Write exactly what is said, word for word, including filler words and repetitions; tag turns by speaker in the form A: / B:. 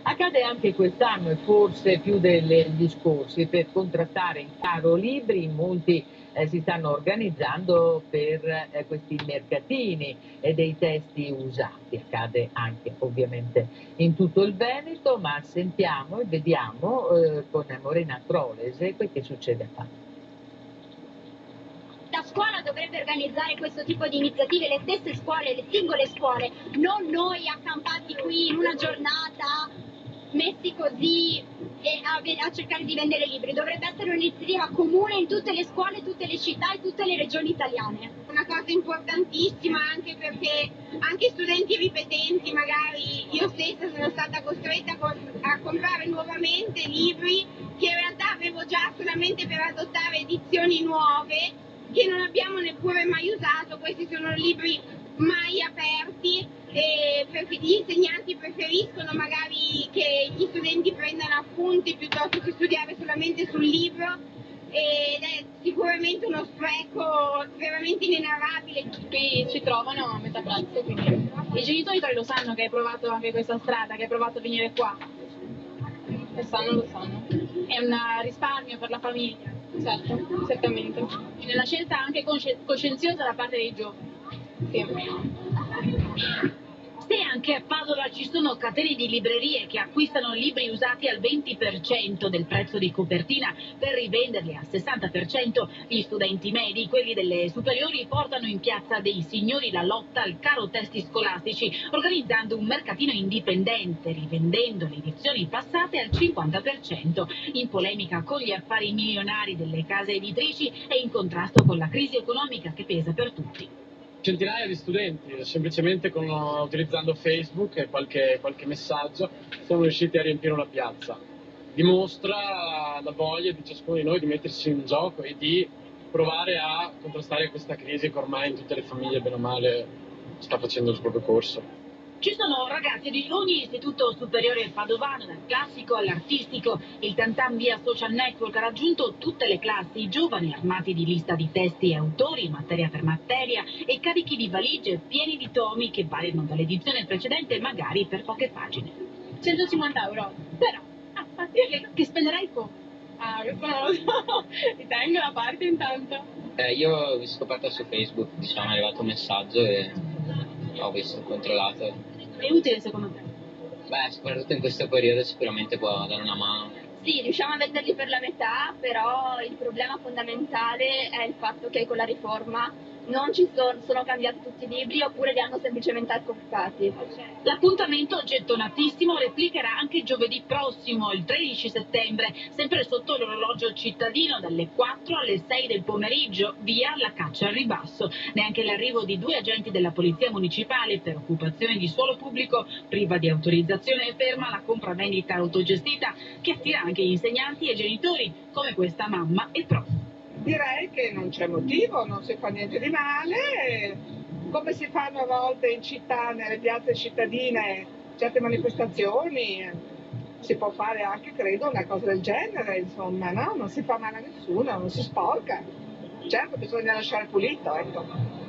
A: Accade anche quest'anno e forse più degli scorsi, per contrastare il caro libri molti eh, si stanno organizzando per eh, questi mercatini eh, dei testi usati. Accade anche ovviamente in tutto il Veneto, ma sentiamo e vediamo eh, con Morena Trolese quel che succede a Padova.
B: La scuola dovrebbe organizzare questo tipo di iniziative, le stesse scuole, le singole scuole, non noi accampati qui in una giornata, messi così e a, a cercare di vendere libri. Dovrebbe essere un'iniziativa comune in tutte le scuole, tutte le città e tutte le regioni italiane.
C: Una cosa importantissima anche perché anche studenti ripetenti, magari io stessa sono stata costretta a, a comprare nuovamente libri che in realtà avevo già solamente per adottare edizioni nuove che non abbiamo neppure mai usato. Questi sono libri mai aperti e perché gli insegnanti preferiscono magari che gli studenti prendano appunti piuttosto che studiare solamente sul libro, ed è sicuramente uno spreco veramente inenarrabile.
D: Qui si trovano a metà prezzo, quindi i genitori lo sanno che hai provato anche questa strada, che hai provato a venire qua, e sanno, lo sanno. È un risparmio per la famiglia. Certo, certamente. E nella scelta anche coscienziosa da parte dei giovani. Sì.
E: Se anche a Padova ci sono catene di librerie che acquistano libri usati al venti per cento del prezzo di copertina per rivenderli al sessanta per cento, gli studenti medi, quelli delle superiori, portano in piazza dei signori la lotta al caro testi scolastici, organizzando un mercatino indipendente, rivendendo le edizioni passate al cinquanta per cento, in polemica con gli affari milionari delle case editrici e in contrasto con la crisi economica che pesa per tutti.
F: Centinaia di studenti, semplicemente con, utilizzando Facebook e qualche, qualche messaggio, sono riusciti a riempire una piazza. Dimostra la voglia di ciascuno di noi di mettersi in gioco e di provare a contrastare questa crisi che ormai in tutte le famiglie, bene o male, sta facendo il proprio corso.
E: Ci sono ragazzi di ogni istituto superiore padovano, dal classico all'artistico. Il Tantam via social network ha raggiunto tutte le classi, giovani armati di lista di testi e autori, materia per materia, e carichi di valigie pieni di tomi che variano dall'edizione precedente magari per poche pagine.
D: centocinquanta euro, però, ah, che, che spenderai tu? Ah, questo non lo so, ti tengo da parte intanto.
G: Eh, io ho scoperto su Facebook, diciamo, è arrivato un messaggio e ho visto, ho controllato.
D: È utile secondo te?
G: Beh, soprattutto in questo periodo sicuramente può dare una mano.
B: Sì, riusciamo a venderli per la metà, però il problema fondamentale è il fatto che con la riforma non ci sono, sono cambiati tutti i libri oppure li hanno semplicemente accorpati.
E: L'appuntamento, gettonatissimo, replicherà anche giovedì prossimo, il tredici settembre, sempre sotto l'orologio cittadino, dalle quattro alle sei del pomeriggio, via la caccia al ribasso. Neanche l'arrivo di due agenti della Polizia Municipale per occupazione di suolo pubblico priva di autorizzazione ferma la compravendita autogestita che attira anche gli insegnanti e genitori, come questa mamma e prof.
H: Direi che non c'è motivo, non si fa niente di male, come si fanno a volte in città, nelle piazze cittadine, certe manifestazioni, si può fare anche, credo, una cosa del genere, insomma, no? Non si fa male a nessuno, non si sporca. Certo, bisogna lasciare pulito, ecco.